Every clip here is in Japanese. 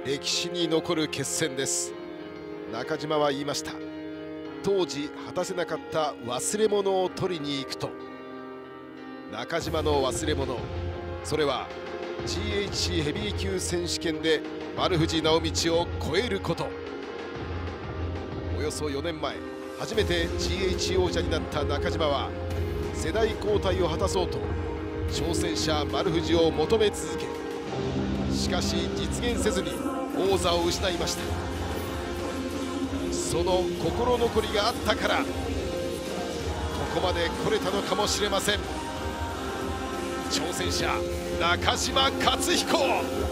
歴史に残る決戦です。中島は言いました。当時果たせなかった忘れ物を取りに行くと。中島の忘れ物、それは GHC ヘビー級選手権で丸藤直道を超えること。およそ4年前、初めて GH 王者になった中島は世代交代を果たそうと挑戦者丸藤を求め続け、しかし実現せずに王座を失いました。その心残りがあったからここまで来れたのかもしれません。挑戦者中島克彦、時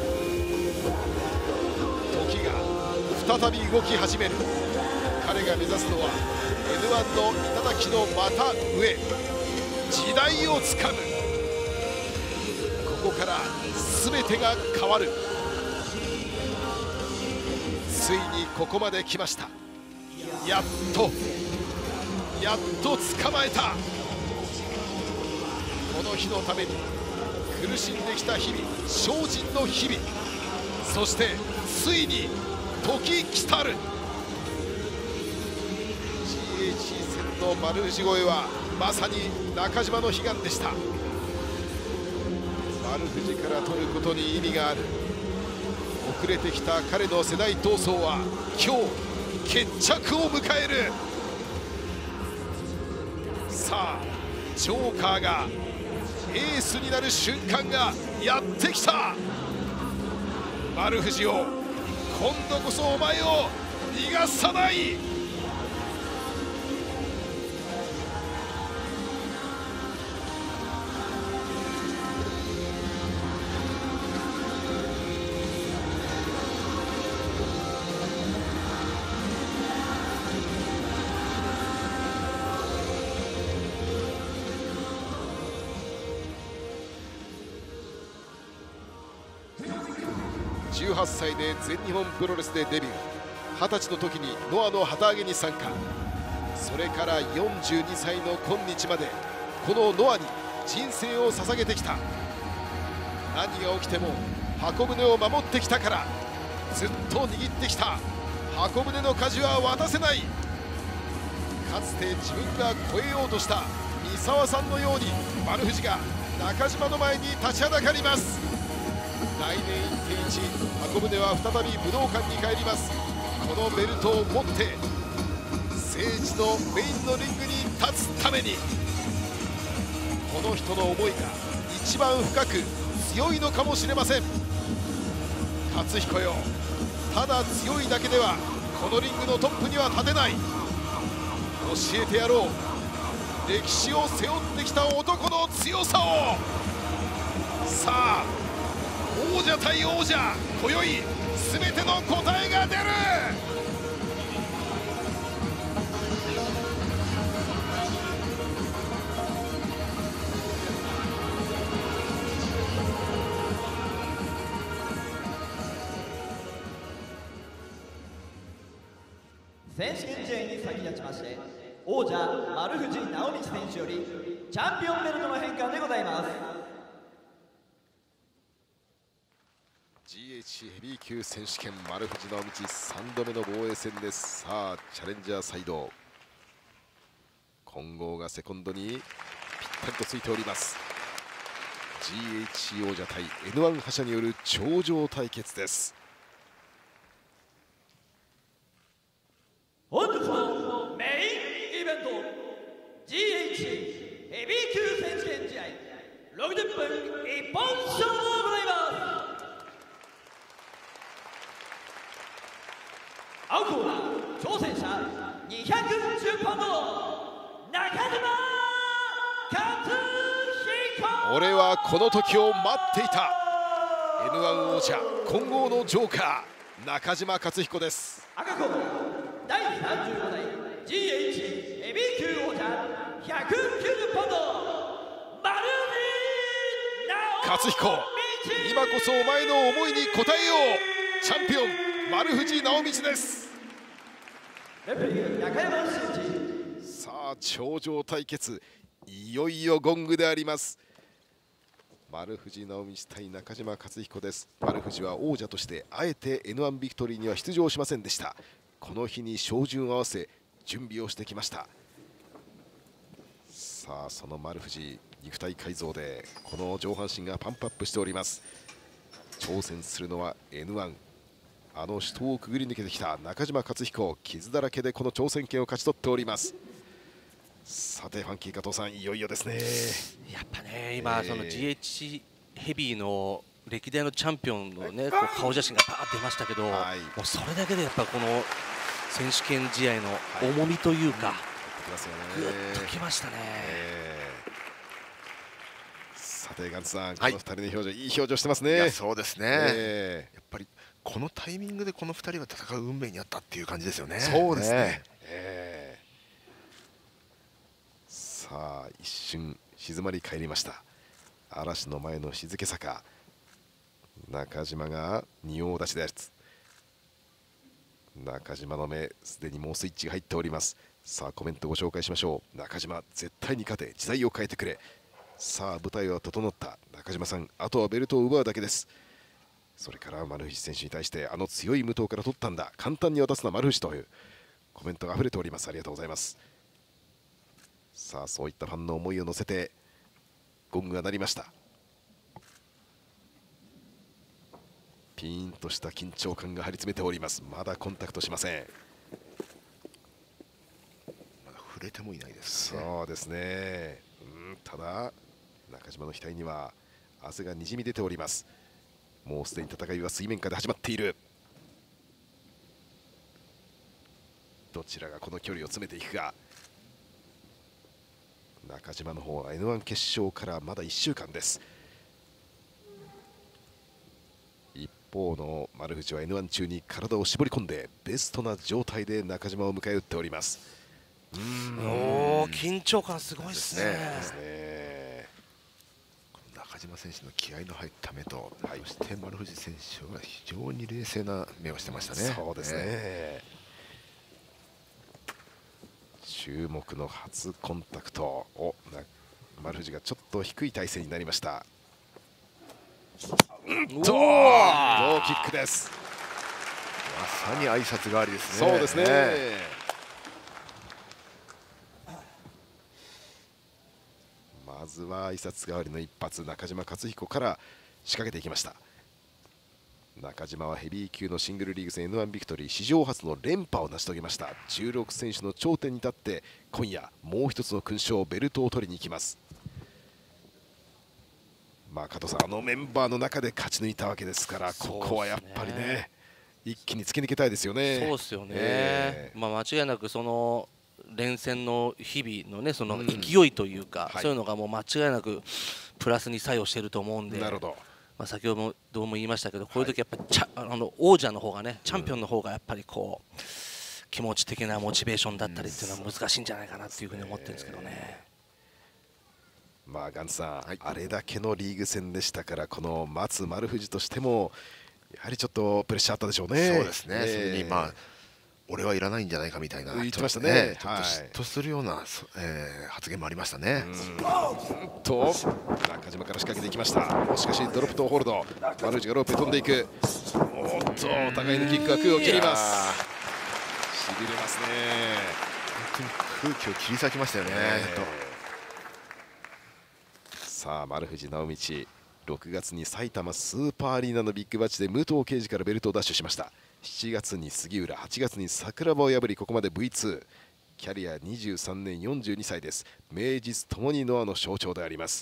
が再び動き始める。彼が目指すのは N1 の頂のまた上、時代をつかむ。ここから全てが変わる。ついにここまで来ました。やっと捕まえた。この日のために苦しんできた日々、精進の日々、そしてついに時来たる。 GHC 戦の丸藤超えはまさに中島の悲願でした。丸藤から取ることに意味がある。遅れてきた彼の世代闘争は今日決着を迎える。さあジョーカーがエースになる瞬間がやってきた。丸藤を今度こそお前を逃がさない。18歳で全日本プロレスでデビュー、20歳の時にノアの旗揚げに参加、それから42歳の今日までこのノアに人生を捧げてきた。何が起きても箱舟を守ってきたから、ずっと握ってきた箱舟の舵は渡せない。かつて自分が超えようとした三沢さんのように丸藤が中島の前に立ちはだかります。来年1.1箱舟は再び武道館に帰ります。このベルトを持って聖地のメインのリングに立つために、この人の思いが一番深く強いのかもしれません。克彦よ、ただ強いだけではこのリングのトップには立てない。教えてやろう、歴史を背負ってきた男の強さを。さあ王者対王者、今宵全ての答えが出る。 選手権試合に先立ちまして、王者丸藤直道選手よりチャンピオンベルトの返還でございます。 GHC ヘビー級選手権丸藤直道3度目の防衛戦です。さあチャレンジャーサイド、混合がセコンドにぴったりとついております。 GHC 王者対 N1 覇者による頂上対決です。 本日のメインイベント GHC ヘビー級選手権試合60分一本勝負を行います。青コーナー挑戦者210ポンド中島克彦。 俺はこの時を待っていた。 N1 王者混合のジョーカー中島克彦です。 赤コーナー第35代 GH ヘビー級王者190ポンド丸藤克彦、今こそお前の思いに応えよう。チャンピオン丸藤直道です。さあ頂上対決、いよいよゴングであります。 丸藤直道対中島克彦です。丸藤は王者としてあえて N1 ビクトリーには出場しませんでした。この日に照準を合わせ準備をしてきました。さあその丸藤、肉体改造でこの上半身がパンプアップしております。挑戦するのは N1、 あの死闘をくぐり抜けてきた中島克彦、傷だらけでこの挑戦権を勝ち取っております。さてファンキー加藤さん、いよいよですね。 やっぱね、今、その GH ヘビーの歴代のチャンピオンのね、こう顔写真がパーッ出ましたけど、もうそれだけでやっぱこの選手権試合の重みというか、ぐっときましたね。 さてガンツさん、この2人の表情、いい表情してますね。 そうですね、やっぱりこのタイミングでこの2人が戦う運命にあったっていう感じですよね。 そうですね。さあ一瞬静まり返りました。嵐の前の静け坂、中島が仁王立ちです。中島の目、すでにもうスイッチが入っております。さあコメントご紹介しましょう。中島絶対に勝て、時代を変えてくれ。さあ舞台は整った。中島さん、あとはベルトを奪うだけです。それから丸藤選手に対して、あの強い無刀から取ったんだ、簡単に渡すな丸藤というコメントが溢れております。ありがとうございます。さあそういったファンの思いを乗せてゴングが鳴りました。ピーンとした緊張感が張り詰めております。まだコンタクトしません。 まだ触れてもいないです、ね、 そうですね。ただ中島の額には汗がにじみ出ております。もうすでに戦いは水面下で始まっている。どちらがこの距離を詰めていくか。中島の方は N1 決勝からまだ1週間です。一方の丸藤は N1 中に体を絞り込んでベストな状態で中島を迎え撃っております。 緊張感すごいですね。中島選手の気合の入った目と、そして丸藤選手は非常に冷静な目をしてましたね。 そうですね。注目の初コンタクトを丸藤がちょっと低い体勢になりました。ローキックです。 まさに挨拶代わりですね。そうですね。まずは挨拶代わりの一発、中島克彦から仕掛けていきました。中島はヘビー級のシングルリーグ戦 N1 ビクトリー史上初の連覇を成し遂げました。16選手の頂点に立って今夜もう一つの勲章ベルトを取りに行きます。加藤さん、あのメンバーの中で勝ち抜いたわけですから、ここはやっぱりね一気に突き抜けたいですよね。 そうですよね。間違いなくその連戦の日々のね、その勢いというか、そういうのがもう間違いなくプラスに作用していると思うんで。 なるほど。 先ほども言いましたけど、こういう時やっぱり王者の方がね、チャンピオンの方がやっぱりこう気持ち的なモチベーションだったりっていうのは難しいんじゃないかなっていうふうに思ってるんですけどね。 ガンツさん、あれだけのリーグ戦でしたから、この松丸藤としてもやはりちょっとプレッシャーあったでしょうね。 そうですね。それに俺はいらないんじゃないかみたいな言ってましたね。 ちょっと嫉妬するような発言もありましたね。 中島から仕掛けていきました。しかしドロップとホールド、丸藤がロープへ飛んでいく。お互いのキックが空を切ります。しびれますね。 本当に空気を切り裂きましたよね。 さあ丸藤直道、6月に埼玉スーパーアリーナのビッグバッチで武藤敬司からベルトを奪取しました。7月に杉浦、8月に桜庭を破りここまで V2、 キャリア23年42歳です。名実ともにノアの象徴であります。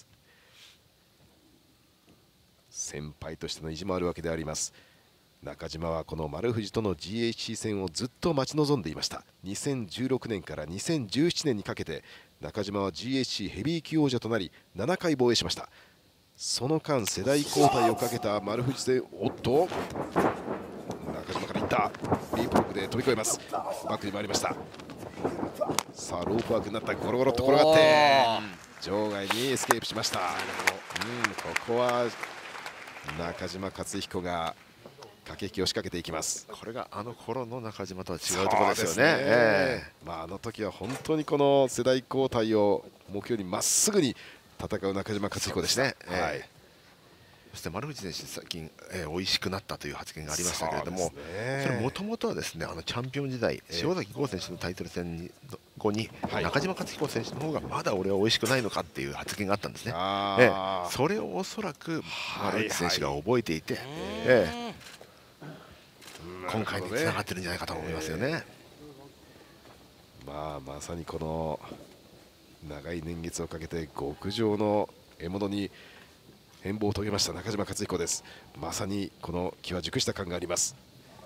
先輩としての意地もあるわけであります。中島はこの丸藤との GHC 戦をずっと待ち望んでいました。2016年から2017年にかけて中島は GHC ヘビー級王者となり7回防衛しました。その間世代交代をかけた丸藤戦、中島からいったリープロックで飛び越えます。バックに回りました。さあロープワークになった。ゴロゴロっと転がって場外にエスケープしました。ここは中島克彦が駆け引きを仕掛けていきます。 これがあの頃の中島とは違うところですよね。 あの時は本当にこの世代交代を目標にまっすぐに戦う中島克彦でした。 そして丸藤選手、最近、美味しくなったという発言がありましたけれども、それもともとはですね、チャンピオン時代、塩崎豪選手のタイトル戦後に、中島克彦選手の方がまだ俺は美味しくないのかっていう発言があったんですね。それをおそらく丸藤選手が覚えていて、今回につながってるんじゃないかと思いますよね。 まさにこの長い年月をかけて極上の獲物に変貌を遂げました中島克彦です。まさにこの気は熟した感があります。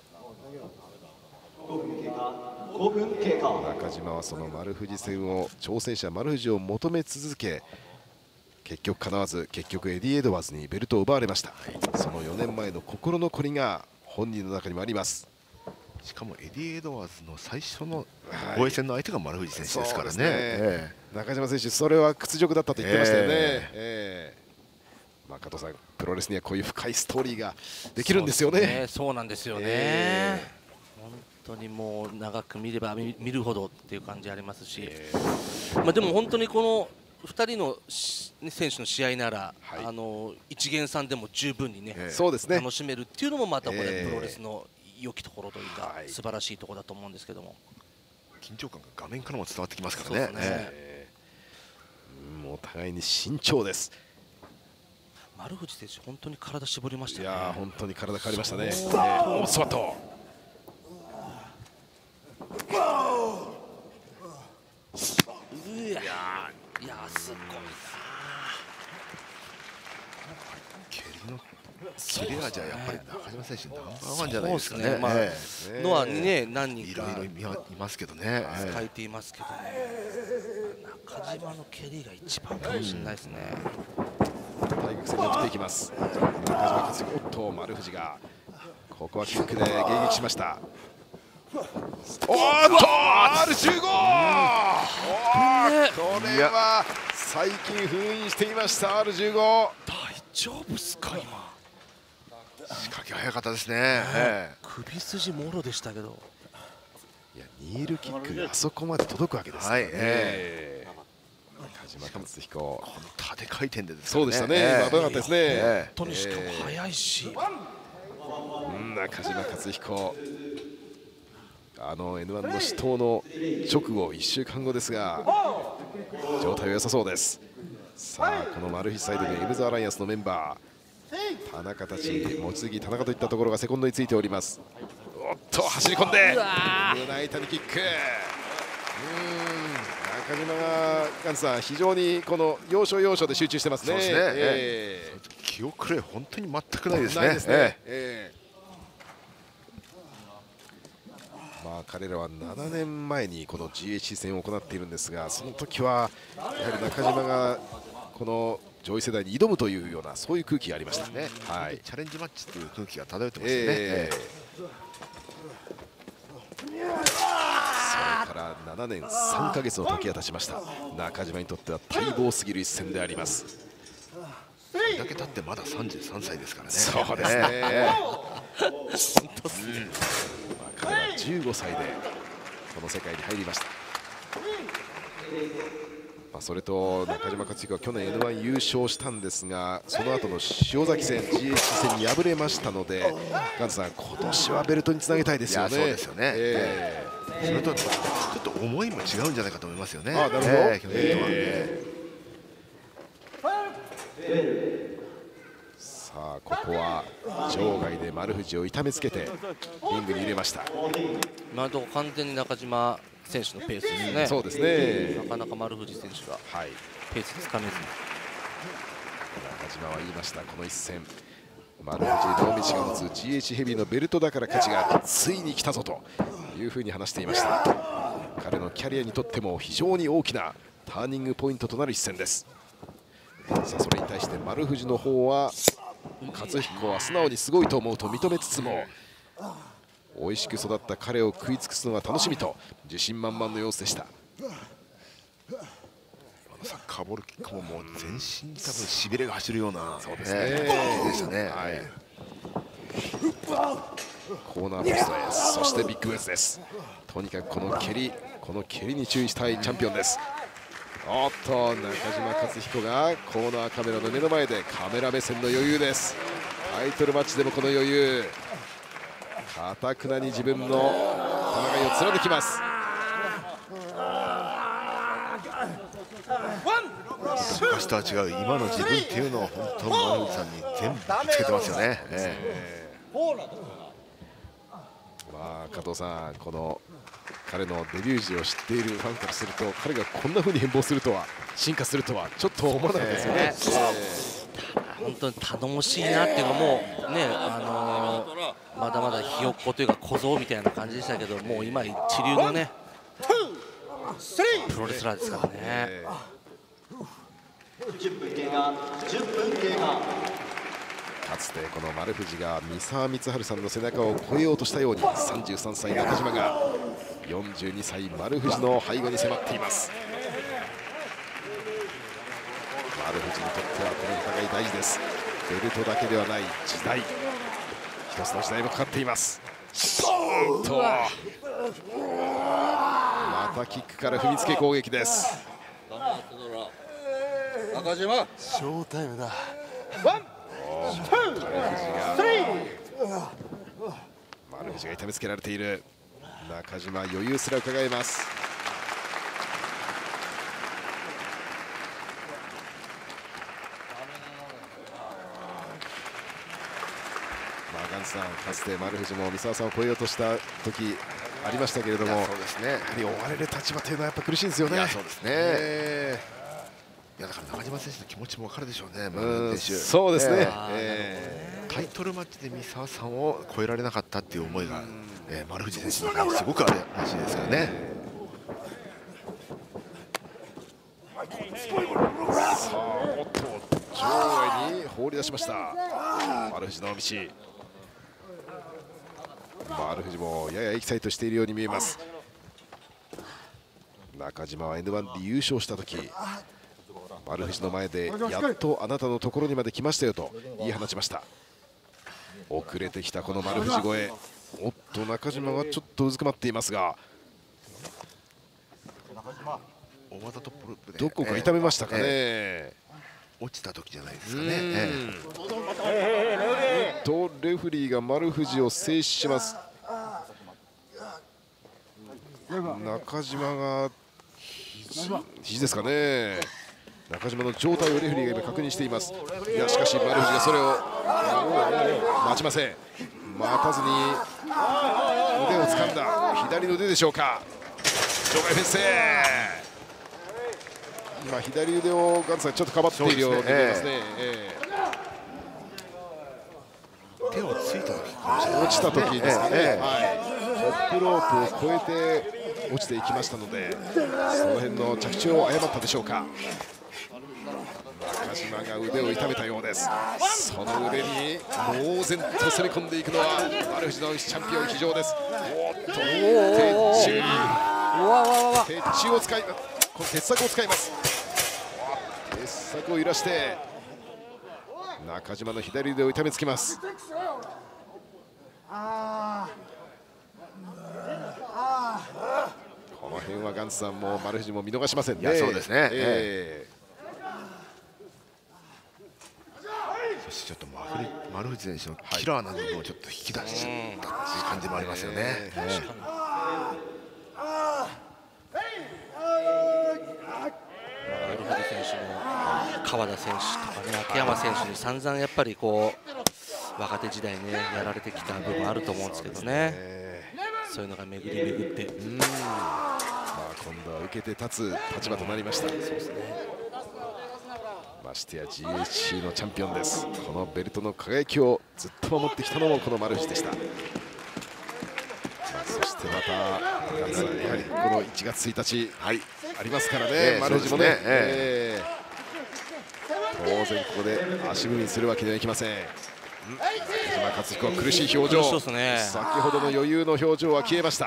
中島はその丸藤戦を挑戦者丸藤を求め続け、結局かなわず、結局エディ・エドワーズにベルトを奪われました。その4年前の心残りが本人の中にもあります。 しかもエディ・エドワーズの最初の防衛戦の相手が丸藤選手ですからね。 中島選手、それは屈辱だったと言ってましたよね。加藤さん、プロレスにはこういう深いストーリーができるんですよね。 そうなんですよね。本当にもう長く見れば見るほどっていう感じありますし、でも本当にこの2人の選手の試合なら、一元さんでも十分にね、楽しめるっていうのもまたこれプロレスの良きところというか、素晴らしいところだと思うんですけども、 緊張感が画面からも伝わってきますからね。 お互いに慎重です。 丸藤選手、本当に体絞りましたね。 本当に体変わりましたね。おスワット。 いやすごいな。 蹴りの切れ味はやっぱり中島選手ナンバーワンじゃないですかね。 ノアにね、何人かいろいろいますけどね。 書いていますけどね。中島の蹴りが一番かもしれないですね。 対角線に送っていきます。中島克彦、おっと丸藤がここはキックで迎撃しました。おっと R15、これは最近封印していました R15。 大丈夫っすか今。 仕掛け早かったですね。 首筋もろでしたけど、 いやニールキックがあそこまで届くわけですね。中島克彦、 この縦回転でですね。 そうでしたね。危なかったですね。 本当にしかも速いし、 中島克彦、N1 の死闘の直後1週間後ですが状態は良さそうです。さあこのマルヒサイドにエムズアライアンスのメンバー田中たち、望月、田中といったところがセコンドについております。おっと走り込んで胸板にキック。中島がガンツさん、非常にこの要所要所で集中してますね。 気遅れ本当に全くないですね。 ないですね。彼らは7年前にこの GHC 戦を行っているんですが、その時はやはり中島がこの上位世代に挑むというようなそういう空気がありましたね。 チャレンジマッチという空気が漂ってますよね。 それから7年3ヶ月の時が経ちました。中島にとっては待望すぎる一戦であります。 それだけ経ってまだ33歳ですからね。 そうですね。本当ですね。彼は15歳でこの世界に入りました。それと中島克彦は去年 N1 優勝したんですが、その後の塩崎戦 GHC 戦に敗れましたので、ガンツさん、今年はベルトにつなげたいですよね。 そうですよね。それとちょっと思いも違うんじゃないかと思いますよね。 なるほど。さあここは場外で丸藤を痛めつけてリングに入れました。 今のところ完全に中島選手のペースですね。 そうですね。 なかなか丸藤選手がペースつかめずに。 中島は言いました、この一戦丸藤直道が持つ GH ヘビーのベルトだから価値がついに来たぞというふうに話していました。彼のキャリアにとっても非常に大きなターニングポイントとなる一戦です。さあそれに対して丸藤の方は、克彦は素直にすごいと思うと認めつつも、美味しく育った彼を食い尽くすのが楽しみと自信満々の様子でした。 今のサッカーボールキックももう全身に多分しびれが走るようなそうですねでしたね。 コーナーポストへ、そしてビッグウェズです。とにかくこの蹴りに注意したいチャンピオンです。 おっと、中島克彦がコーナーカメラの目の前でカメラ目線の余裕です。タイトルマッチでもこの余裕、かたくなに自分の戦いを貫きます。 昔とは違う今の自分っていうのを本当に丸藤さんに全部ぶつけてますよね。 まあ加藤さん、この彼のデビュー時を知っているファンからすると、彼がこんな風に変貌するとは、進化するとはちょっと思わなかったですよね。 本当に頼もしいなっていうのもね、まだまだひよっこというか小僧みたいな感じでしたけど、もう今一流のねプロレスラーですからね。 10分経過、10分経過。 かつてこの丸藤が三沢光晴さんの背中を越えようとしたように、33歳中島が42歳丸藤の背後に迫っています。丸藤にとってはこの戦い大事です。ベルトだけではない時代、一つの時代もかかっています。またキックから踏みつけ攻撃です。 中島ショータイムだ。 丸藤が痛めつけられている。中島、余裕すら伺えます。ガンツさん、かつて丸藤も三沢さんを超えようとした時ありましたけれども、 そうですね、 やはり追われる立場というのはやっぱ苦しいんですよね。 そうですね。いやだから中島選手の気持ちも分かるでしょうね。丸選手、 そうですね。 タイトルマッチで三沢さんを超えられなかったっていう思いが、丸藤選手の中にすごくあるらしいですからね。 さあ、おっと場外に放り出しました丸藤直道。丸藤もややエキサイトしているように見えます。中島は N1 で優勝した時、丸藤の前でやっとあなたのところにまで来ましたよと言い放ちました。遅れてきたこの丸藤超え、おっと中島はちょっとうずくまっていますが、 大技トップループでどこか痛めましたかね。 落ちた時じゃないですかね。 とレフェリーが丸藤を制止します。中島が肘ですかね。中島の状態をレフェリーが今確認しています。いやしかし丸藤がそれを待ちません。待たずに腕を掴んだ左の腕でしょうか。場外フェンス、今左腕をガンツさんちょっとかばっているように見えますね。 手をついた時かもしれない、 落ちた時ですかね。トップロープを越えて落ちていきましたので、その辺の着地を誤ったでしょうか。中島が腕を痛めたようです。その腕に猛然と攻め込んでいくのは丸藤直道チャンピオン騎乗です。おっと鉄柱を使い、この鉄柵を使います。鉄柵を揺らして中島の左腕を痛めつけます。この辺はガンツさんも丸藤も見逃しませんね。 そうですね。そしてちょっと丸藤選手のキラーな部分をちょっと引き出しちゃったっていう感じもありますよね。 丸藤選手も川田選手とかね、秋山選手に散々やっぱりこう若手時代ねやられてきた部分あると思うんですけどね。そういうのが巡り巡って、 今度は受けて立つ立場となりました。そうですね。ましてや GHC のチャンピオンです。このベルトの輝きをずっと守ってきたのもこの丸藤でした。そしてまたやはりこの1月1日、ありますからね、丸藤もね、当然ここで足踏みするわけにはいきません。中島克彦は苦しい表情、先ほどの余裕の表情は消えました。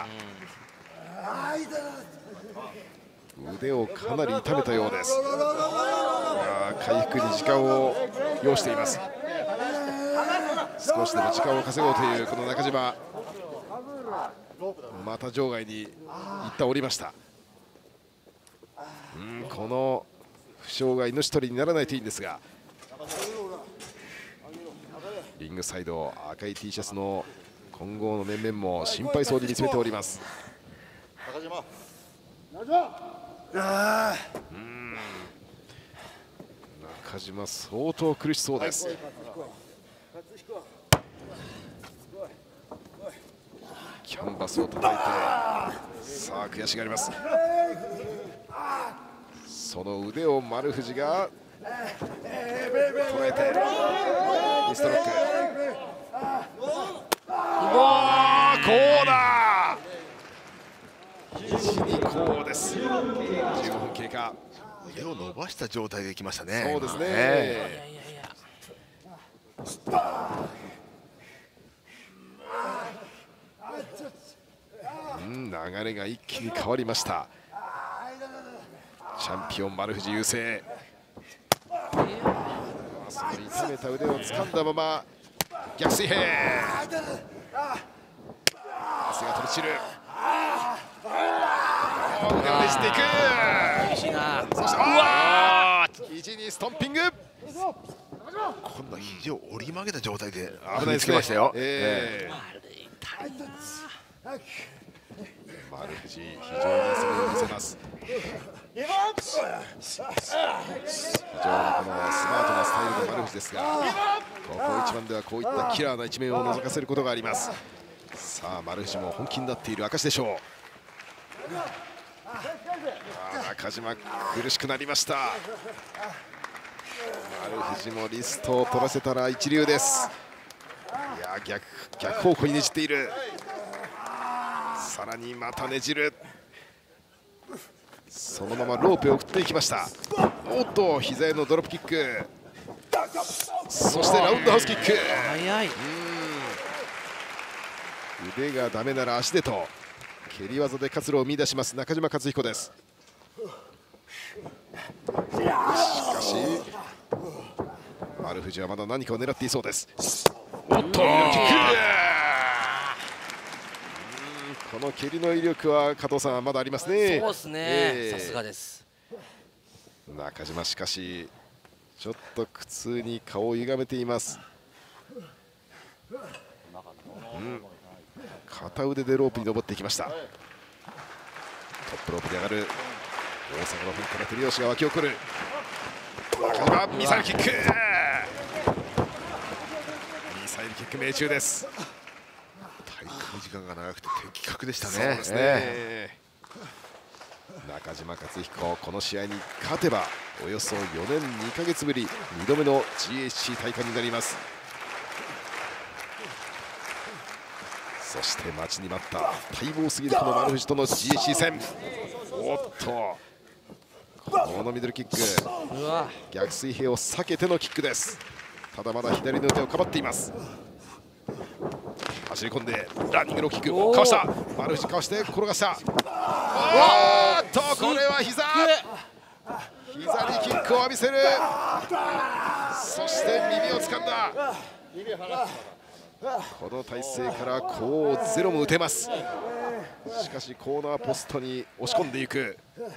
腕をかなり痛めたようです。回復に時間を要しています。少しでも時間を稼ごうというこの中島、また場外に一旦降りました。 この負傷が命取りにならないといいんですが、リングサイド赤い T シャツの混合の面々も心配そうに見つめております。中島相当苦しそうです。キャンバスを叩いて、さあ悔しがります。その腕を丸藤が捉えてリストロック。こうだ、肘にこうです。15分経過。 腕を伸ばした状態できましたね。 そうですね。流れが一気に変わりました。チャンピオン丸藤優勢。その痛めた腕を掴んだまま逆水平。汗が飛び散る。腕をねじっていく。 厳しいな。 そして肘にストンピング。 今度は肘を折り曲げた状態で危ないですね。 ましたよ。 丸藤、非常に攻めを見せます。非常にこのスマートなスタイルの丸藤ですが、ここ一番ではこういったキラーな一面を覗かせることがあります。さあ丸藤も本気になっている証でしょう。中島苦しくなりました。丸藤もリストを取らせたら一流です。いや、逆方向にねじっている。さらにまたねじる。そのままロープを振っていきました。おっと、膝へのドロップキック、そしてラウンドハウスキック。 早い。 腕がダメなら足でと蹴り技で活路を見出します中島克彦です。しかし丸藤はまだ何かを狙っていそうです。おっと、キック。この蹴りの威力は加藤さんまだありますね。 そうですね、さすがです。 中島しかしちょっと苦痛に顔を歪めています。片腕でロープに登っていきました。トップロープで上がる大阪のフンから手拍子が沸き起こる。中島ミサイルキック。ミサイルキック命中です。 滞空時間が長くて的確でしたね。 そうですね。中島克彦、この試合に勝てばおよそ4年2ヶ月ぶり2度目の GHC 大会になります。そして待ちに待った待望すぎるこの丸藤との GHC 戦。おっと、このミドルキック、逆水平を避けてのキックです。ただまだ左の手をかばっています。走り込んでランニングのキックかわした。丸藤かわして転がした。おっと、これは膝にキックを浴びせる。そして耳を掴んだ。この体勢からこうゼロも打てます。しかしコーナーポストに押し込んでいく。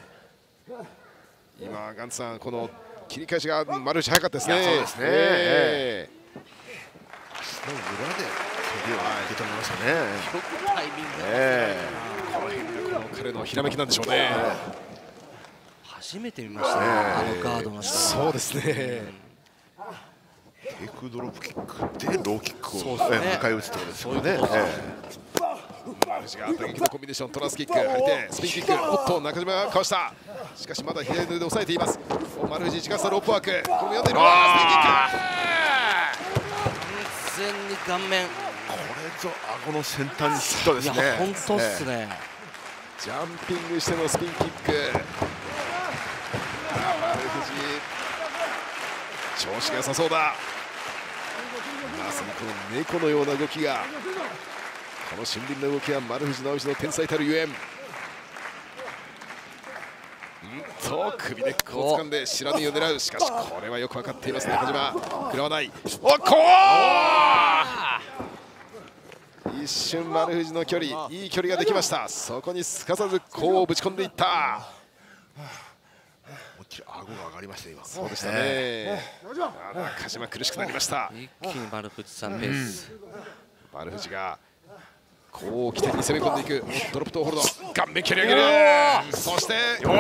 今ガンツさん、この切り返しが丸藤早かったですね。 そうですね。その裏で首を受け止めましたね。 よくタイミング。 この辺がこの彼のひらめきなんでしょうね。 初めて見ましたね、あのガードの下。 そうですね。 低空ドロップキックでローキックを迎え撃つところですよね。 丸藤が打撃のコンビネーション、トランスキック、張り手、スピンキック。おっと、中島がかわした。しかしまだ左の腕で抑えています。丸藤、力差ロープワーク、これも読んでいる。スピンキック。 完全に顔面。 これぞ顎の先端にヒットですね。 いや、本当っすね。 ジャンピングしてのスピンキック。丸藤、調子が良さそうだ。まさにこの猫のような動きが、この俊敏な動きは丸藤直樹の天才たるゆえん。首でこう掴んで白縫いを狙う。しかしこれはよく分かっています中島。食らわない。おっ、こう一瞬丸藤の距離、いい距離ができました。そこにすかさずこうぶち込んでいった。 気に顎が上がりました今。 そうでしたね。中島苦しくなりました。 一気に丸藤さんペース。 丸藤がこう起点に攻め込んでいく。ドロップトーホールド、顔面蹴り上げる。そして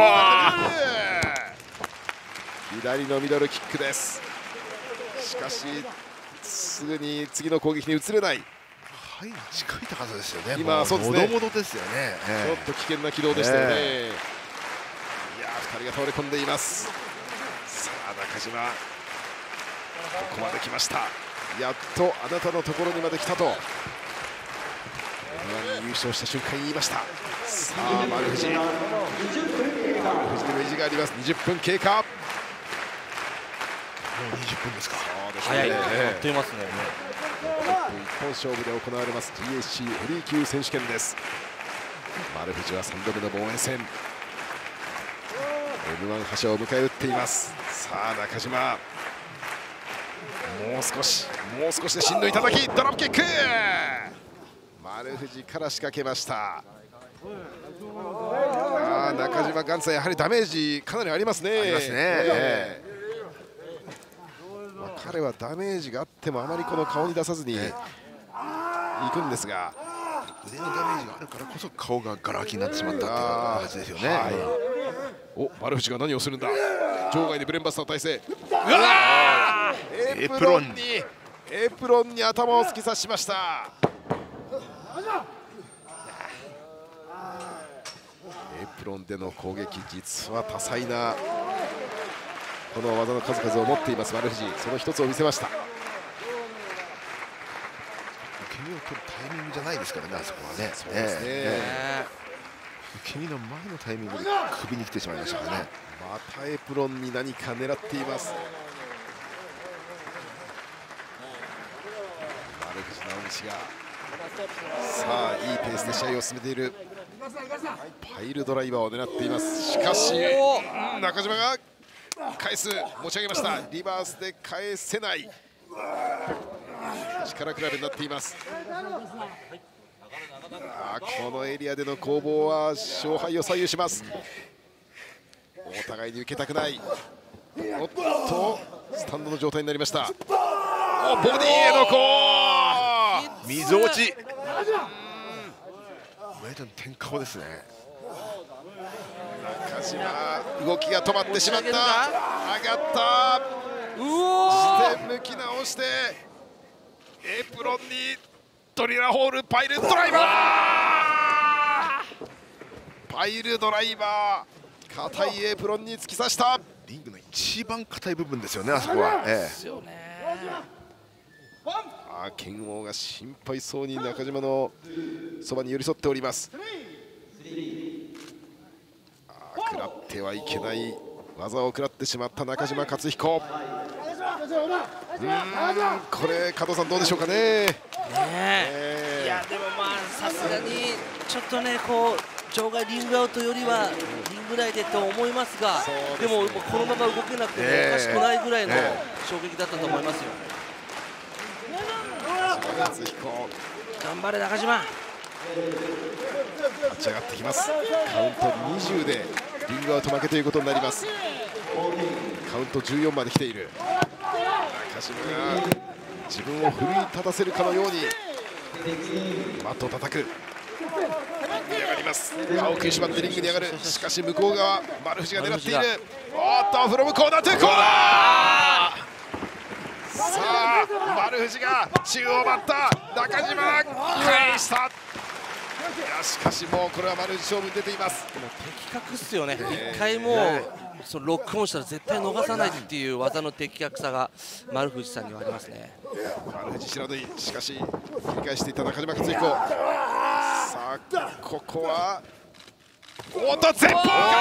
左のミドルキックです。しかしすぐに次の攻撃に移れない。 はい、近い高さですよね。 今そうですね。 もどもどですよね。 ちょっと危険な軌道でしたよね。いやー、2人が倒れ込んでいます。さあ中島、ここまで来ました。やっとあなたのところにまで来たと M1 に優勝した瞬間に言いました。さあ丸藤にも意地があります。20分経過。 もう20分ですか。 早い、あっという間ですね。 1分1本勝負で行われます GHC ヘビー級選手権です。丸藤は3度目の防衛戦、 M1 覇者を迎え撃っています。さあ中島、もう少しで真の頂き、ドロップキック。丸藤から仕掛けました。中島ガンツはやはりダメージかなりありますね。 ありますね。 彼はダメージがあってもあまりこの顔に出さずに行くんですが、 腕のダメージがあるからこそ顔がガラ空きになってしまったっていう形ですよね。 お、丸藤が何をするんだ。場外でブレンバスターの体勢。エプロンに頭を突き刺しました。エプロンでの攻撃、実は多彩なこの技の数々を持っています丸藤。その一つを見せました。 受け身を取るタイミングじゃないですからね、あそこはね。 そうですね。 受け身の前のタイミングで首に来てしまいましたからね。 またエプロンに何か狙っています。丸藤直道がさあいいペースで試合を進めている。パイルドライバーを狙っています。しかし中島が返す、持ち上げました。リバースで返せない、力比べになっています。このエリアでの攻防は勝敗を左右します。お互いに受けたくない。おっとスタンドの状態になりました。ボディへのこうみぞおち、天候ですね。 中島、動きが止まってしまった。上がった。視点向き直してエプロンにトリラホール、パイルドライバー、パイルドライバー、硬いエプロンに突き刺した。 リングの一番硬い部分ですよね、あそこは。 剣王が心配そうに中島のそばに寄り添っております。食らってはいけない技を食らってしまった中島克彦。これ加藤さんどうでしょうかね。 いやでもまあさすがにちょっとね、こう場外リングアウトよりはリング内でと思いますが、でもこのまま動けなくてもおかしくないぐらいの衝撃だったと思いますよ。頑張れ中島。 立ち上がってきます。カウント20でリングアウト負けということになります。カウント14まで来ている。中島が自分を奮い立たせるかのようにマットを叩く。リングに上がります。歯を食いしばってリングに上がる。しかし向こう側丸藤が狙っている。おっとフロムコーナートゥコーナー。さあ丸藤が中央バッター中島返した。いやしかしもうこれは丸藤勝負に出ています。 的確っすよね。一回もうそのロックオンしたら絶対逃さないっていう技の的確さが丸藤さんにはありますね。 丸藤白土井、しかし切り返していった中島克彦。さあここはおっと前方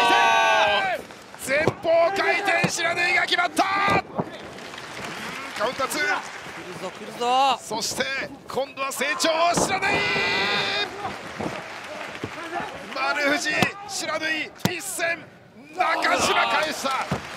回転白土井が決まった。カウンター2。来るぞ。そして今度は成長白土井。丸藤白土井一戦、中島返した。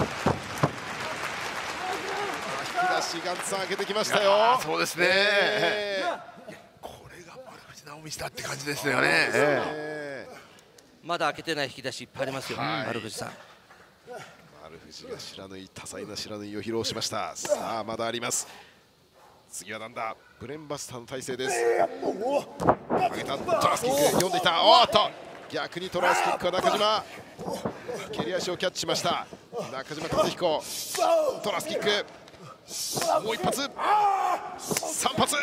引き出しガンツさん開けてきましたよ。 そうですね。これが丸藤直道だって感じですよね。 まだ開けてない引き出しいっぱいありますよ、丸藤さん。 丸丸藤が多彩な白縫いを披露しました。さあまだあります。次はなんだ、ブレンバスターの体勢です。上げたトラスキック読んでいた。おっと逆にトラスキックは中島、蹴り足をキャッチしました。中島和彦、トラスキックもう一発、3発、残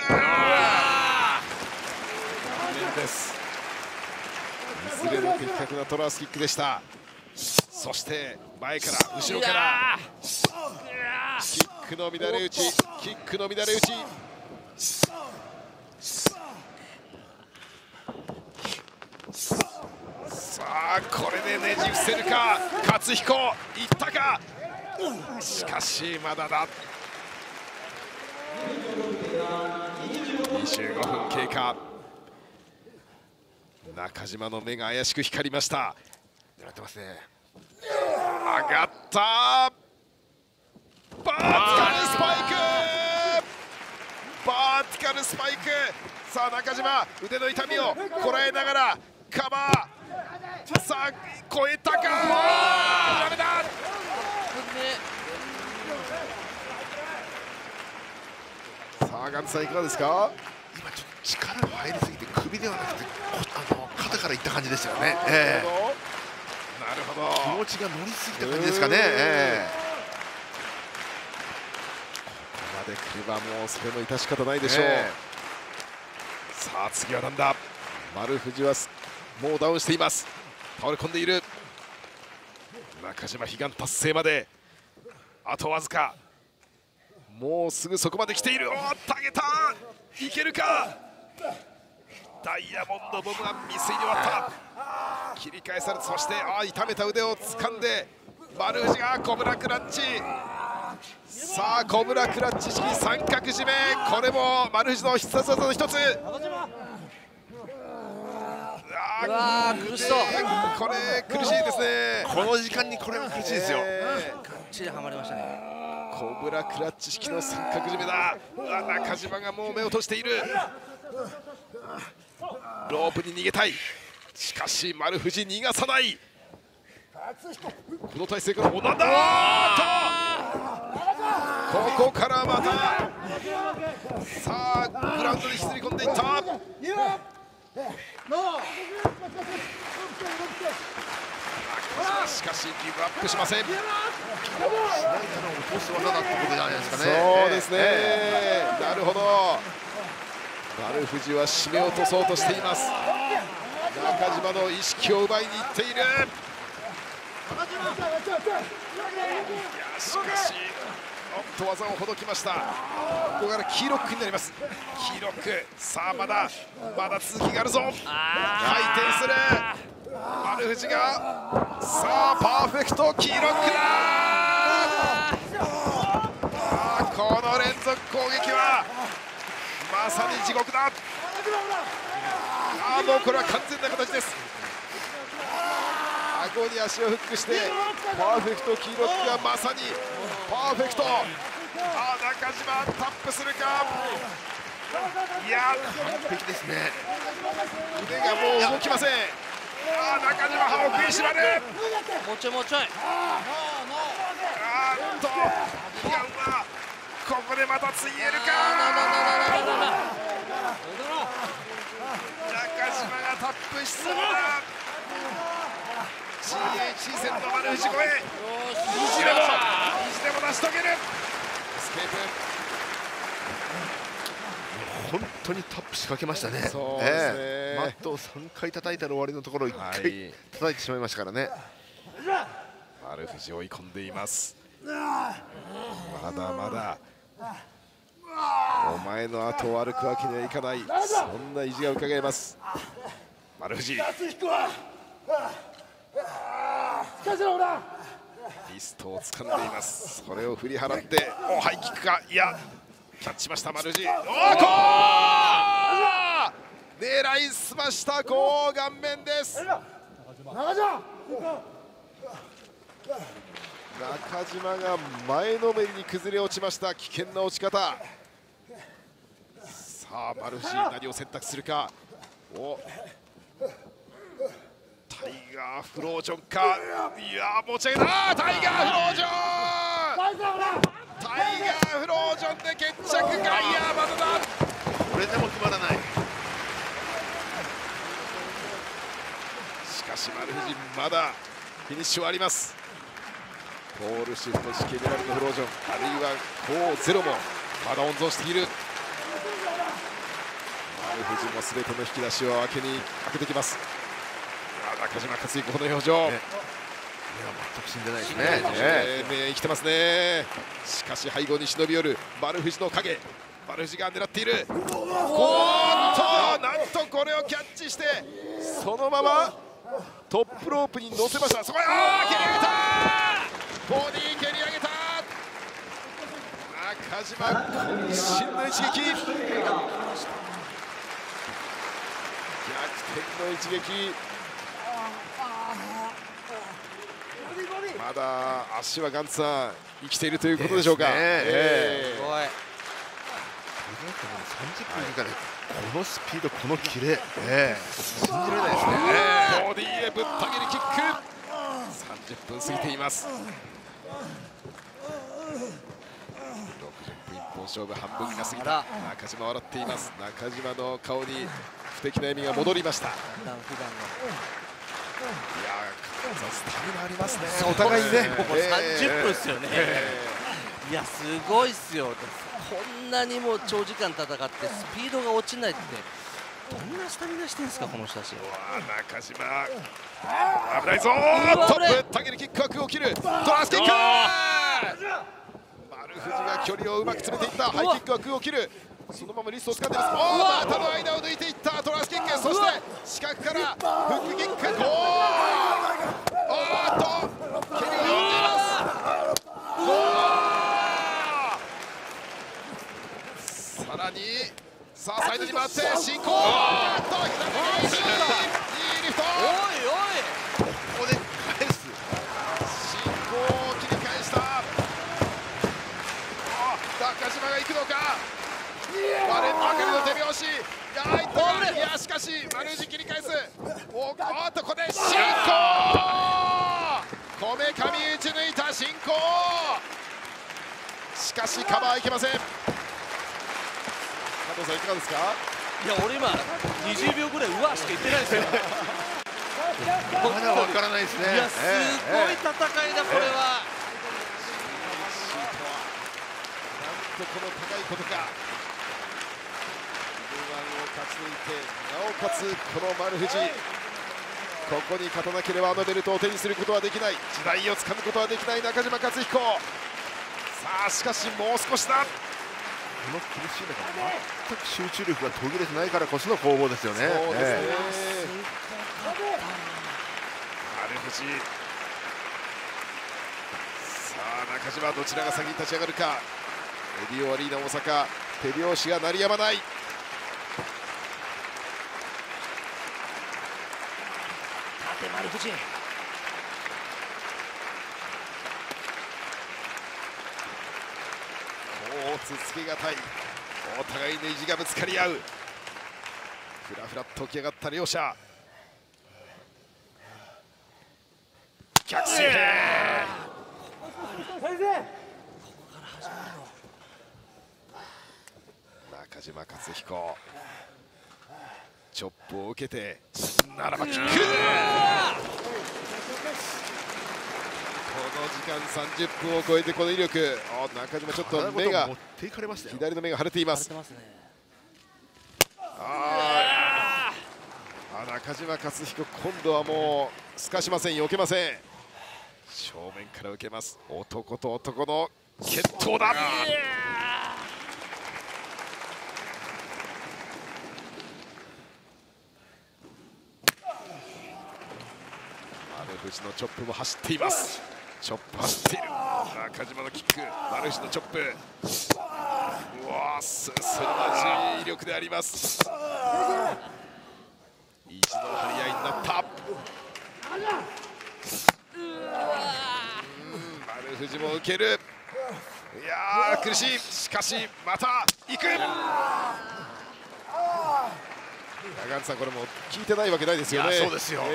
念です。いずれも的確なトラスキックでした。そして前から後ろからキックの乱れ打ち、キックの乱れ打ち。さあこれでねじ伏せるか。勝彦いったか。しかしまだだ。25分経過。中島の目が怪しく光りました。 狙ってますね。 上がった。バーティカルスパイク、バーティカルスパイク。さあ中島腕の痛みをこらえながらカバー。さあ超えたか。ダメだ。さあガンツさんいかがですか。 今ちょっと力が入りすぎて首ではなくて肩からいった感じでしたよね。 なるほど。 気持ちが乗りすぎた感じですかね。 ここまで来ればもうそれの致し方ないでしょう。さあ次はなんだ。丸藤はもうダウンしています。倒れ込んでいる。中島悲願達成まであとわずか。もうすぐそこまで来ている。おっと上げた。いけるか。ダイヤモンドボムは未遂に終わった。切り返されて、そして痛めた腕を掴んで丸藤がコブラクラッチ。さあコブラクラッチ式三角締め、これも丸藤の必殺技の一つ。 苦しそう。 これ苦しいですね。 この時間にこれは苦しいですよ。 がっちりはまりましたね。 コブラクラッチ式の三角締めだ。中島がもう目を閉じている。ロープに逃げたい。しかし丸藤逃がさない。この体勢からなんだ。ここからまたさあグラウンドに引きずり込んでいった。しかしギブアップしません。 しないから落とす技だってことじゃないですかね。 そうですね、なるほど。丸藤は締め落とそうとしています。中島の意識を奪いにいっている。いやしかし技をほどきました。ここからキーロックになります。キーロック、さあまだ続きがあるぞ。回転する丸藤が、さあパーフェクトキーロックだ。この連続攻撃はまさに地獄だ。もうこれは完全な形です。顎に足をフックしてパーフェクトキーロックがまさにパーフェクト。中島タップするか。いや完璧ですね。 腕がもう動きません。中島歯を食いしばる。 もうちょいもうちょい。 悲願はここでまたついえるか。中島がタップしそうだ。GHC 戦の丸藤超え、意地でも成し遂げる。スケー本当にタップ仕掛けましたね。 そうですね、 マットを3回叩いたら終わりのところを1回叩いてしまいましたからね。 丸藤追い込んでいます。まだまだお前の後を歩くわけにはいかない、そんな意地が伺えます。丸藤リストを掴んでいます。それを振り払ってハイキックか。いやキャッチしました丸藤。狙いすました顔面です。中島が前のめりに崩れ落ちました。危険な落ち方。さあ丸藤何を選択するか。体タイガーフロージョンか、いや持ち上げた、タイガーフロージョン、タイガーフロージョンで決着、ガイアーまだだ、 これでも決まらない。 しかし丸藤まだフィニッシュはあります。ポールシフト式エメラルドフロージョン、あるいはコーゼロもまだ温存している。丸藤も全ての引き出しを開けてきます。中島克彦、この表情、 全く死んでないですね。 生きてますね。しかし背後に忍び寄る丸藤の影、丸藤が狙っている。おっと、なんとこれをキャッチしてそのままトップロープに乗せました。そこへ蹴り上げた、ボディ蹴り上げた、中島渾身の一撃、逆転の一撃、まだ足はガンツさん生きているということでしょうか。 すごい。 30分以下でこのスピード、このキレ、信じられないですね。 ボディへぶった切りキック、30分過ぎています。60分一本勝負、半分が過ぎた。中島笑っています。中島の顔に不敵な笑みが戻りました。いやスタミナありますね、お互いにね。 ここ30分ですよね。いやすごいっすよ。こんなにも長時間戦ってスピードが落ちないってどんなスタミナしてんですか、この人たち。 中島危ないぞー、トップタゲルキック枠を切る、トラスキック、丸藤が距離をうまく詰めていった。ハイキック枠を切る、そのままリストを掴んでいます。股の間を抜いていったトラスキック、そして四角からフックキック、ゴー、おーっと蹴りを読んでいます。ゴー、さらにさあサイドに回って進行、おっと左にいいリフト、 ここで返す。 進行を切り返した。中島が行くのか、バレンマケルの手拍子、いや入ったか、いやしかし丸藤切り返す、おっとここで進行、こめかみ打ち抜いた進行、しかしカバーいけません。加藤さんいかがですか。 いや俺今20秒ぐらいうわしか言ってないですよ。 まだわからないですね。 いやすごい戦いだこれは。 なんとこの高いことか、M1 を勝ち抜いて、なおかつこの丸藤、ここに勝たなければあのベルトを手にすることはできない、時代をつかむことはできない中島克彦。さあしかしもう少しだ。 この苦しい中、全く集中力が途切れてないからこその攻防ですよね。 そうですね、丸藤、さあ中島どちらが先に立ち上がるか。エディオアリーナ大阪、手拍子が鳴りやまない。 立て丸藤。 つつけがたい、お互いの意地がぶつかり合う。ふらふらっと起き上がった両者、逆水平、中島克彦、チョップを受けてならばキック、この時間30分を超えてこの威力、中島ちょっと目が左の目が腫れています。中島克彦、今度はもうすかしません、避けません、正面から受けます。男と男の決闘だ。丸藤のチョップも走っています。チョップ走っている。中島のキック、丸藤のチョップ、うわー、すさまじい威力であります。意地の張り合いになった。丸藤も受ける。いやー苦しい。しかしまた行く。 中原さん、これも聞いてないわけないですよね。 そうですよ。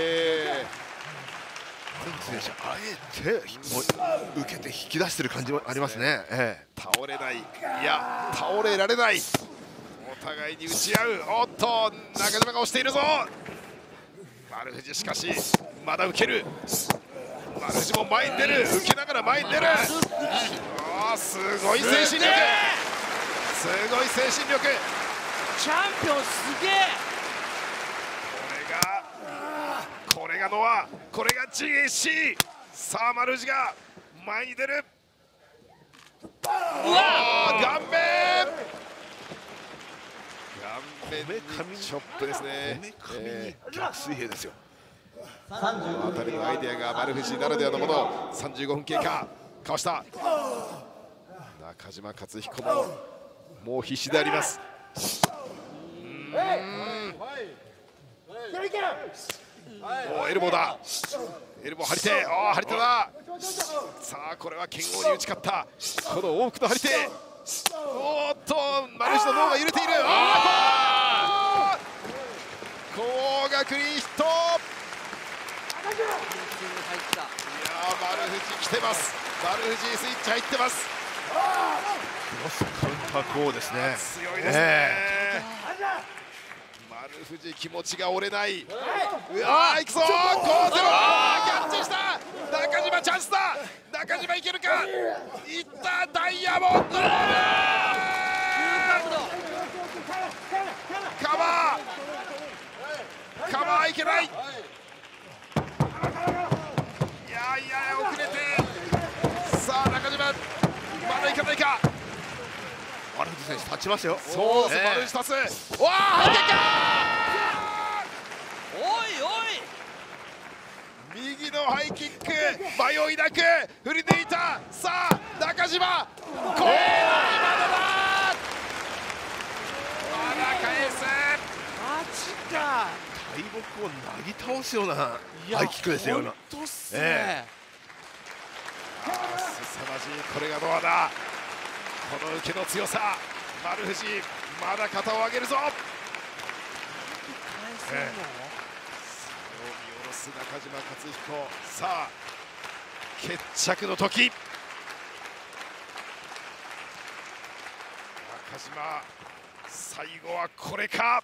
選手あえて受けて引き出してる感じもありますね。 倒れない、いや倒れられない、お互いに打ち合う。おっと中島が押しているぞ。丸藤しかしまだ受ける。丸藤も前に出る、受けながら前に出る。すごい精神力、すごい精神力。 チャンピオンすげえ。 これがノア、これが GAC。 さあ丸藤が前に出る。顔面にチョップですね。 こめかみに逆水平ですよ。 この辺りのアイデアが丸藤ならではのもの。35分経過、かわした。中島克彦ももう必死であります。エルボーだ、エルボー張り手、張り手だ。さあこれは剣王に打ち勝ったこの往復の張り手。おっと丸藤の脳が揺れている。高額にヒット。いや丸藤来てます。丸藤スイッチ入ってます。 クロスカウンターこうですね。 強いですね。丸藤気持ちが折れない。うわー行くぞー。5-0、キャッチした。中島チャンスだ。中島いけるか。いったダイヤモンド。カバーいけない。いや遅れて。さあ中島まだいかないか。 丸藤選手立ちますよ。 そうです、丸藤立つ。わあ入ってきた。右のハイキック、迷いなく振り抜いた。さあ中島これは今のだ。まだ返す。 マジか。 大木をなぎ倒すようなハイキックですよ。 本当っすね。 すさまじい、これがノアだ。この受けの強さ。丸藤まだ肩を上げるぞ。見下ろす中島克彦。さあ決着の時。中島最後はこれか。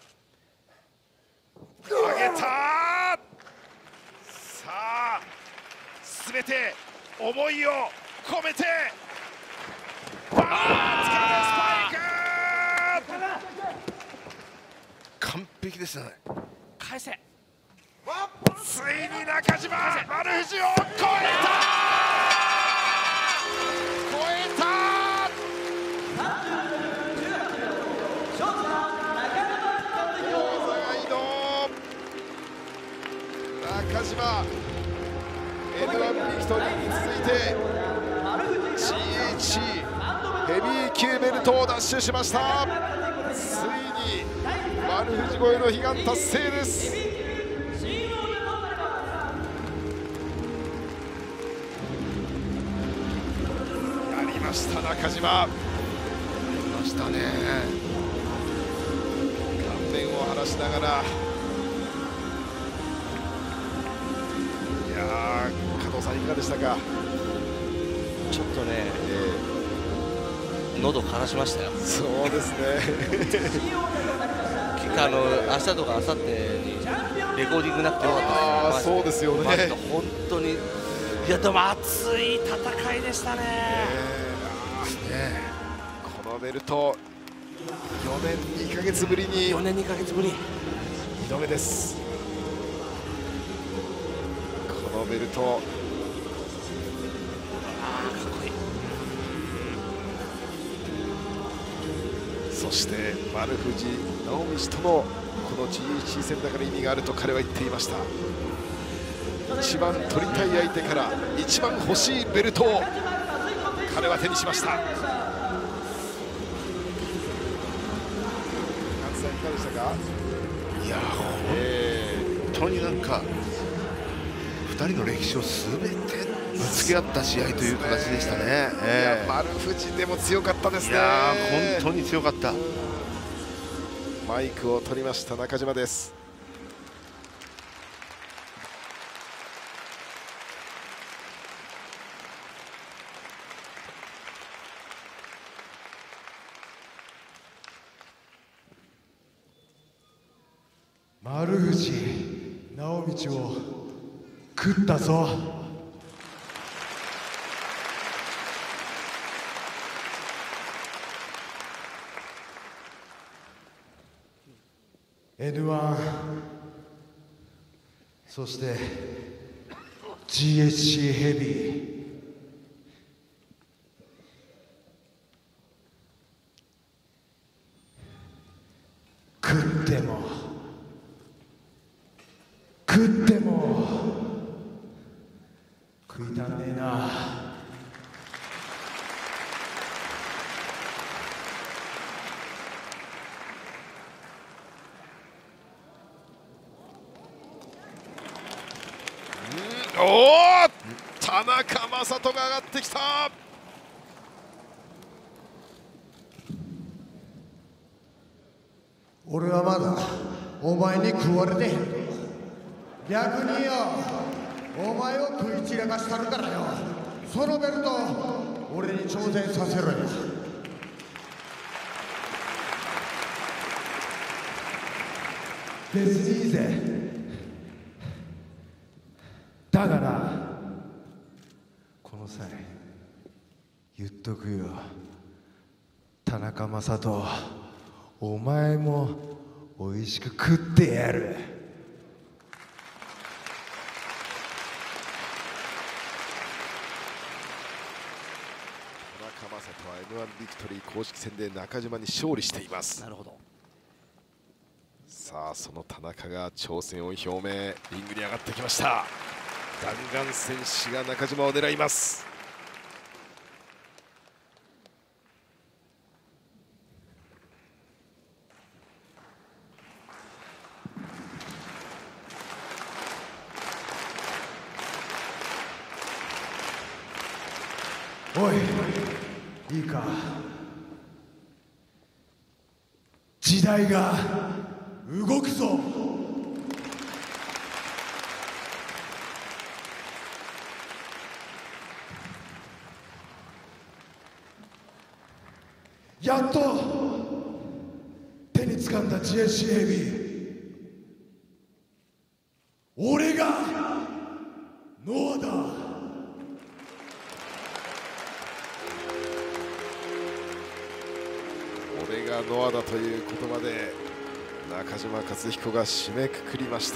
上げた。さあ全て思いを込めてバーンつけてスパイク。 完璧ですね。 返せ。 ついに中島丸藤を超えた。超えた。中島 N1 ビクトリーに続いて GHC ヘビー級ベルトを奪取しました。ついに丸藤超えの悲願達成です。やりました中島。やりましたね。顔面を晴らしながら。加藤さんいかがでしたか。 ちょっとね、喉枯らしましたよ。 そうですね。 明日とか明後日にレコーディングなくてよかったです。 そうですよね。 本当に、いやでも熱い戦いでしたね。 このベルト4年2ヶ月ぶりに。 4年2ヶ月ぶり。 2度目です。このベルト。かっこいい。そして丸藤直道とのこの GHC 戦だから意味があると彼は言っていました。一番取りたい相手から一番欲しいベルトを彼は手にしました。関さんいかがでしたか。 いや本当になんか2人の歴史を全てぶつけ合った試合という形でしたね。 丸藤でも強かったですね。 いや本当に強かった。 マイクを取りました中島です。 丸藤直道を食ったぞ。N1 そして GHC ヘビー食っても食っても食いたんねえな。 おお、田中将人が上がってきた。 俺はまだお前に食われてへん。逆によ、お前を食い散らかしたるからよ、そのベルト俺に挑戦させろよ。別にいいぜ。だがな、この際言っとくよ、田中将人、お前もおいしく食ってやる。 田中将人は M1 ビクトリー公式戦で中島に勝利しています。 なるほど。 さあその田中が挑戦を表明、リングに上がってきました。弾丸戦士が中島を狙います。 おい、いいか、時代が動くぞ。やっと手に掴んだ GHC ヘビー、俺がノアだ。 俺がノアだという言葉で中島克彦が締めくくりました。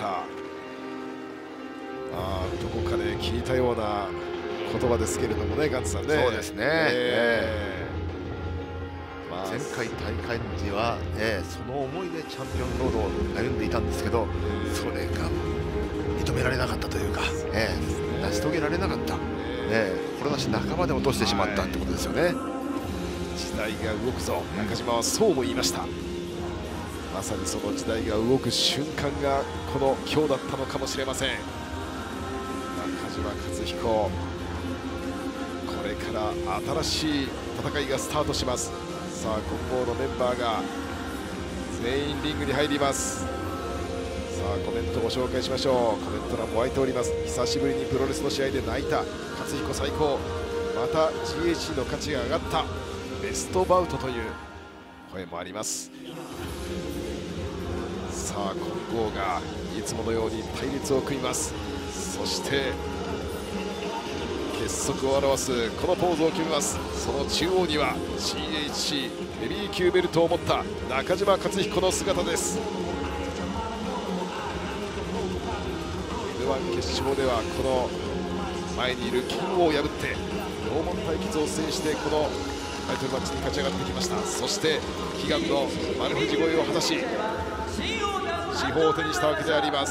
どこかで聞いたような言葉ですけれどもね、ガンツさんね。 そうですね。前回大会時は、その思いでチャンピオンロードを歩んでいたんですけど、それが認められなかったというか、成し遂げられなかった、志半ばで落としてしまったってことですよね。 時代が動くぞ、中島はそうも言いました。まさにその時代が動く瞬間がこの今日だったのかもしれません。中島克彦、これから新しい戦いがスタートします。さあ混合のメンバーが全員リングに入ります。さあコメントご紹介しましょう。コメント欄も湧いております。久しぶりにプロレスの試合で泣いた、克彦最高、また GHC の価値が上がった、ベストバウトという声もあります。さあ混合がいつものように対立を組みます。そして結束を表すこのポーズを決めます。その中央には GHC ヘビー級ベルトを持った中島克彦の姿です。 M1 決勝ではこの前にいるキングを破って同門対決を制してこのタイトルマッチに勝ち上がってきました。そして悲願の丸藤越えを果たし司法を手にしたわけであります。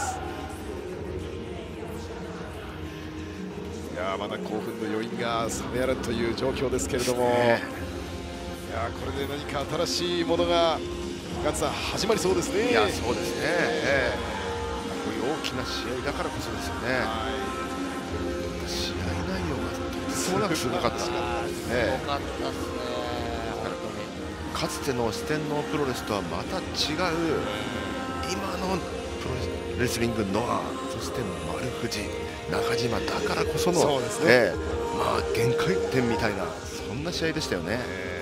いやまだ興奮の余韻が冷めやらんという状況ですけれども、いやこれで何か新しいものがガンツさん始まりそうですね。 いやそうですね、こういう大きな試合だからこそですよね。試合内容がとてつもなくすごかった。 すごかったですね、本当に。 かつての四天王プロレスとはまた違う今のプロレスリングノア、そして丸藤、中島だからこその、まあ限界点みたいなそんな試合でしたよね。